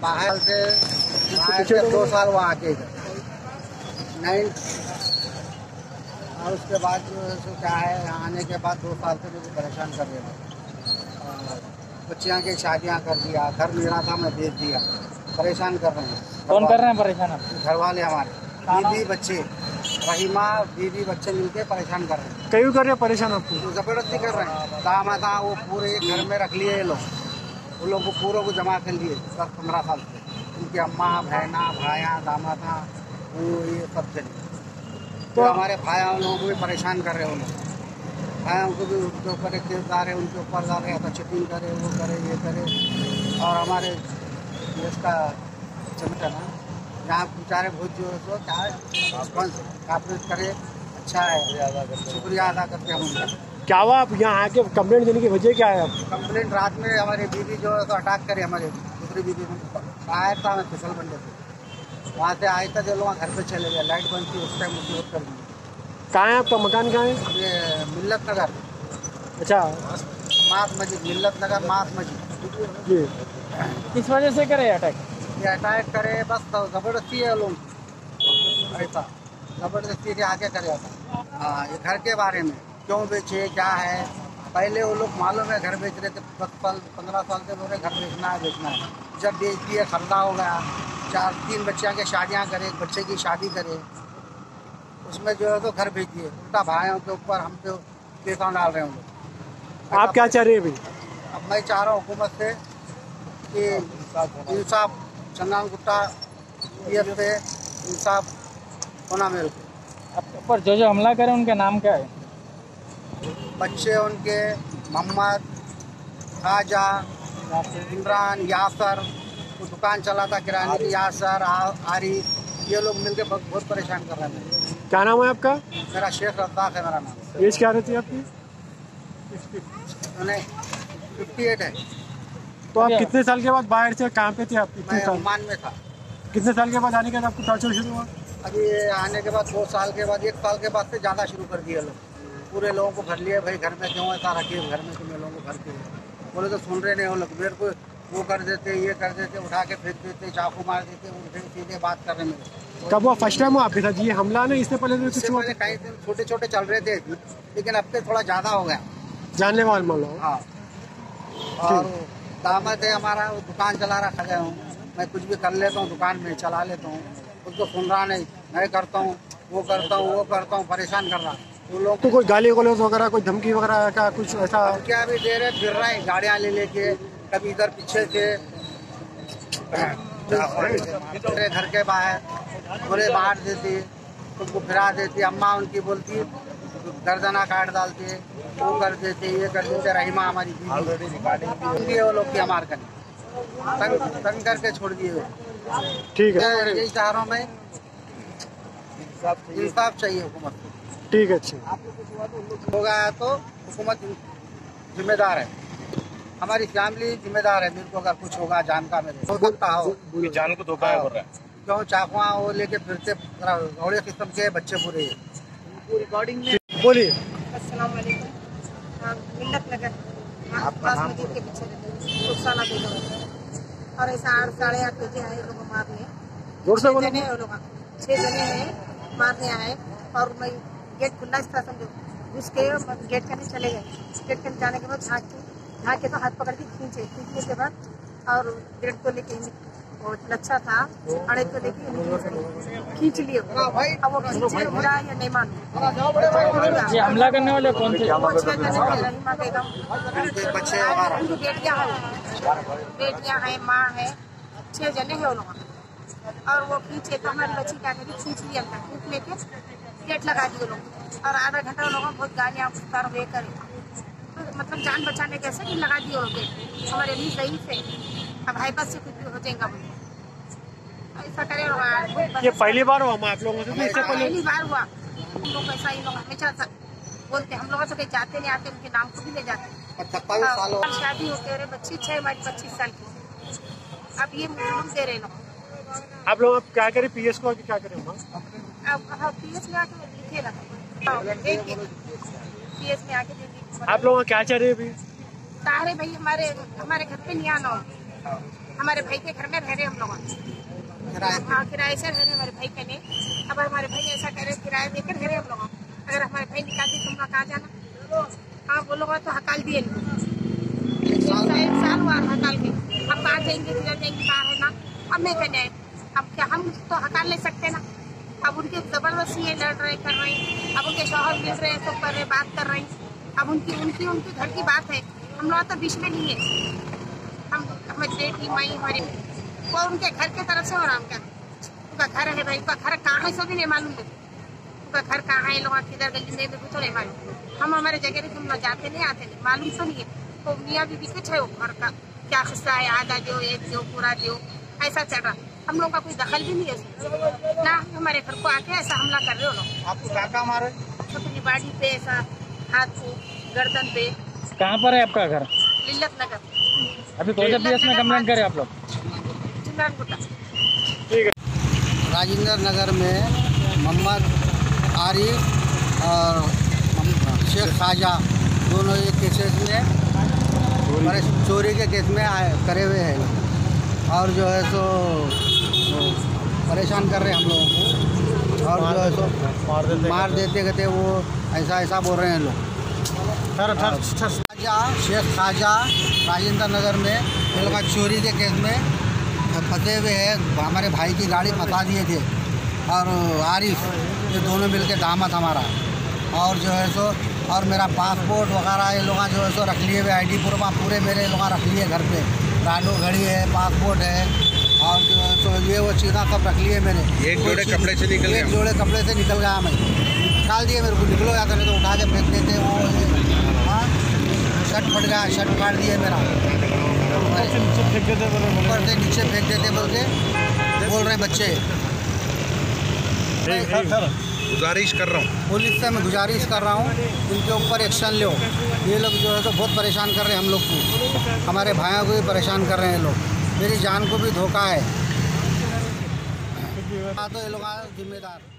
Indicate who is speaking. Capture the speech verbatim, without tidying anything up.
Speaker 1: बाहर से बाहर से दो साल वहाँ आके नाइन, और उसके बाद जो है सो क्या है, यहाँ आने के बाद दो साल से मुझे परेशान कर रहे थे। बच्चियाँ की शादियाँ कर दिया, घर मेरा था मैं बेच दिया, परेशान कर रहे हैं।
Speaker 2: कौन कर रहे हैं परेशान? आप
Speaker 1: घर वाले हमारे, बीवी बच्चे, रहीमा बीवी बच्चे मिलके परेशान कर रहे हैं।
Speaker 3: क्यों कर रहे हैं परेशान आपको?
Speaker 1: तो जबरदस्ती कर रहे हैं। दामा था वो पूरे घर में रख लिए ये लोग, वो लोग को पूरों को जमा कर लिए दस पंद्रह साल से। उनकी अम्मा बहना भाया दामा था वो ये सब चले। तो हमारे भाया उन लोगों को भी परेशान कर रहे हैं। वो लोग भाइयों को भी उनके ऊपर एक केस डाल रहे, उनके ऊपर डाल रहे, तो चिटिंग करे, वो करे, ये करे। और हमारे इसका चमचा ना यहाँ बेचारे बहुत जो है तो क्या काफी करे, अच्छा है, शुक्रिया अदा करते हैं हम उनका।
Speaker 3: क्या हुआ आप यहाँ आके कंप्लेंट देने की वजह क्या है? आप
Speaker 1: कंप्लेंट रात में हमारी बीवी जो है तो अटैक करे, हमारे दूसरी बीवी आया था, मैं फिसल बंडे से वहाँ से आए थे, जो लोग घर पे चले गए, लाइट बंद थी उस टाइम मुझे कर दी।
Speaker 3: कहाँ है आपका मकान? कहाँ है?
Speaker 1: ये मिल्लत नगर।
Speaker 3: अच्छा,
Speaker 1: मास मस्जिद, मिल्लत नगर मास मस्जिद
Speaker 3: जी।
Speaker 2: किस वजह से करे अटैक?
Speaker 1: ये अटैक करे बस तो जबरदस्ती है लोग, ऐसा जबरदस्ती से आगे करे था। हाँ, ये घर के बारे में क्यों बेचे क्या है, पहले वो लोग मालूम है घर बेच रहे थे, दस साल पंद्रह साल से बोल रहे घर बेचना है बेचना है। जब बेच दिए खर्दा हो गया, चार तीन बच्चियाँ की शादियाँ करे, एक बच्चे की शादी करे, उसमें जो है तो घर बेच दिए। उल्टा भाइयों के ऊपर हम पे केसा डाल रहे हैं लोग।
Speaker 3: आप क्या चाह रहे हैं अभी?
Speaker 1: अब मैं चाह रहा हूँ हुकूमत से कि इंसाफ, चंदन गुप्ता पी एफ पे इंसाफ होना मेरे को।
Speaker 2: आपके ऊपर जो जो हमला करे उनके नाम क्या है?
Speaker 1: बच्चे उनके मोहम्मद, खाजा, इमरान, यासर, वो दुकान चला था किराने की, यासर, आरिफ, ये लोग मिलके बहुत बहुत परेशान कर रहे हैं।
Speaker 3: क्या नाम है आपका?
Speaker 1: मेरा शेख रद्दाक है मेरा नाम।
Speaker 3: एज क्या रहती है आपकी?
Speaker 1: मैंने फिफ्टी एट है।
Speaker 3: तो आप कितने साल के बाद बाहर से कहाँ पे थे आप? कितने
Speaker 1: मैं
Speaker 3: साल
Speaker 1: ओमान में था।
Speaker 3: कितने साल के बाद आने के बाद आपको टॉर्चर शुरू हुआ?
Speaker 1: अभी आने के बाद दो साल के बाद, एक साल के बाद से ज़्यादा शुरू कर दिए लोग। पूरे लोगों को भर लिए, भाई घर में क्यों ऐसा रखिए, घर में तुम्हें लोगों को भर के बोले तो सुन रहे नहीं वो लोग। मेरे को वो कर देते, ये कर देते, उठा के फेंक देते, चाकू मार देते, उनसे सीधे बात कर रहे मेरे।
Speaker 3: कब हुआ फर्स्ट टाइम हुआ आपके साथ ये हमला? ना इससे पहले तो कुछ हुआ?
Speaker 1: कई दिन छोटे छोटे चल रहे थे, लेकिन अब पे थोड़ा ज़्यादा हो गया।
Speaker 3: जानने वाले मामला?
Speaker 1: हाँ, और दामद है हमारा, वो दुकान चला रखा गया हूँ मैं, कुछ भी कर लेता हूँ दुकान में, चला लेता हूँ, उसको सुन रहा नहीं, मैं करता हूँ वो करता हूँ वो करता हूँ, परेशान कर रहा। वो लोग
Speaker 3: तो कोई गाली गलौज वगैरह, कोई धमकी वगैरह का कुछ ऐसा?
Speaker 1: क्या भी दे रहे, फिर रहे गाड़ियाँ ले लेके, कभी इधर पीछे से मेरे घर के बाहर बोले बाहर देती, उनको फिरा देती, अम्मा उनकी बोलती गर्दना काट डालती, वो कर देते, ये कर देते। रहीमा हमारी बीवी वो लोग की हमार कर तंग तंग करके छोड़ दिए।
Speaker 3: ठीक है,
Speaker 1: यही चाह रहा हूँ मैं, इंसाफ चाहिए हुकूमत को।
Speaker 3: ठीक है, अच्छा
Speaker 1: हो गया तो हुकूमत जिम्मेदार है, हमारी फैमिली जिम्मेदार है। मेरे को अगर कुछ होगा जान का, मेरे हो सकता हो
Speaker 4: जान को धोखा हो रहा है,
Speaker 1: क्यों चाकुआ वो लेके फिरते घोड़े किस्म के बच्चे पूरे रिकॉर्डिंग में।
Speaker 3: बोलिए।
Speaker 5: अस्सलाम वालेकुम। मिल्लत नगर मस्जिद के पीछे रहते रुखसाना बेगम, और ऐसा आठ साढ़े आठ बजे आए लोग मारने।
Speaker 3: जोर से बोलो।
Speaker 5: लोग छह जने हैं मारने आए, और मैं गेट खुला था समझो, घुस के गेट के अंदर चले गए। गेट के अंदर जाने के बाद झाँक के झाँक के तो हाथ पकड़ के खींचे, खींचने के बाद और डेढ़ तो लेके लच्छा था, अड़े तो लेके खींच लिए। अब वो खींचे बुरा या नहीं मानो।
Speaker 2: ये हमला करने वाले कौन थे?
Speaker 5: रहीमा बेगम,
Speaker 1: बच्चे हमारा
Speaker 5: उनकी बेटियां हैं, बेटियां हैं, माँ है, छह जने हैं वो लोग। और वो खींचे तो हमारी बच्ची क्या करी, खींच लिया था, खींच लेके गेट लगा दिए लोग। और आधा घंटा लोगों को बहुत गालियाँ उतार वे करे, मतलब जान बचाने कैसे नहीं लगा दिए लोग गेट। हमारे लिए सही से अब हाई बस से कुछ भी हो जाएगा, ऐसा करे।
Speaker 3: ये पहली बार हुआ हम आप लोगों से? इससे पहले
Speaker 5: पहली बार हुआ। हम लोग ऐसा ही लोग हमेशा बोलते, हम लोगों से कहीं जाते नहीं आते, उनके नाम को भी ले जाते। शादी होते रहे बच्ची छह मई पच्चीस साल की, अब ये मुझे दे रहे लोग।
Speaker 3: आप लोग अब क्या करें? पीएस को आके क्या करें?
Speaker 5: अब हाँ पीएस में आके लिखे रखा, पीएस में आके दे।
Speaker 3: आप लोग क्या चाह रहे हैं अभी?
Speaker 5: तारे भाई हमारे हमारे घर पे नहीं आना हो। हमारे भाई के घर में रह रहे हम लोग,
Speaker 1: किराए पे।
Speaker 5: हाँ किराए से रह रहे हमारे भाई के नहीं। अब हमारे भाई ऐसा कह रहे किराया देकर रह रहे हम लोग, अगर हमारे भाई निकाल दी तुम लोग कहाँ जाना? हाँ वो लोग तो हकाल दिए एक साल हुआ हकाल के, अब कहाँ जाएंगे किधर जाएंगे कहाँ है ना। अब मैं कहने अब क्या हम तो हकाल नहीं सकते ना। अब उनकी जबरदस्ती ये लड़ रहे कर रहे हैं, अब उनके शौहर मिल रहे हैं सब कर रहे बात कर रहे हैं। अब उनकी उनकी उनके घर की बात है, हम लोग तो बीच में नहीं है। हम हमारी बेटी माई हमारी वो उनके घर के तरफ से हो रहा हम क्या उनका घर है भाई, उनका घर कहाँ है सो भी नहीं मालूम है। उनका घर कहाँ है लोग किधर गली में भी तो नहीं मालूम। हम हमारे जगह तुम लोग जाते नहीं आते नहीं मालूम तो नहीं है। तो मियाँ बीबी कुछ है वो घर का क्या हिस्सा है, आधा दो एक दो पूरा दो ऐसा चल रहा। हम लोग का कोई दखल भी नहीं है उसमें ना। हमारे घर को आके ऐसा हमला कर रहे हो लोग।
Speaker 1: आपको क्या काम आ रहे?
Speaker 5: अपनी बाड़ी पे ऐसा हाथ को गर्दन पे।
Speaker 2: कहाँ पर है आपका घर?
Speaker 5: लिल्लत नगर।
Speaker 2: अभी कौन सा पीएस में कंप्लेंट करे आप लोग?
Speaker 5: चिमरान गुट्टा।
Speaker 1: राजेंद्र नगर में मोहम्मद आरिफ और शेख ख्वाजा दोनों एक केसेस में चोरी के केस में आए करे हुए हैं और जो है सो परेशान कर रहे हैं हम लोगों को और जो है सो मार देते कहते वो ऐसा ऐसा बोल रहे हैं लोग। ख्वाजा शेख ख्वाजा राजेंद्र नगर में ये लोग चोरी के केस में फंसे हुए हैं। हमारे भाई की गाड़ी फंसा दिए थे और आरिफ ये दोनों मिलके दामाद हमारा और जो है सो और मेरा पासपोर्ट वगैरह ये लोग जो है सो रख लिए हुए आई डी पूरा पूरे मेरे लोग रख लिए घर पे। राडो घड़ी है, पासपोर्ट है और जो है सो ये वो चीज़ा सब रख लिए मैंने।
Speaker 4: एक जोड़े कपड़े से निकल गया,
Speaker 1: एक जोड़े कपड़े से निकल गया मैं निकाल दिए मेरे को। निकलो या तो नहीं तो उठा के फेंक देते वो। हाँ शर्ट फट गया, शर्ट फाड़ दिए मेरा, ऊपर से नीचे फेंक देते बोल के बोल रहे बच्चे।
Speaker 4: गुजारिश कर रहा हूँ
Speaker 1: पुलिस से मैं गुजारिश कर रहा हूँ इनके ऊपर एक्शन लो। ये लोग जो है तो बहुत परेशान कर रहे हैं हम लोग को, हमारे भाइयों को भी परेशान कर रहे हैं लोग, मेरी जान को भी धोखा है। हाँ तो ये लोग जिम्मेदार।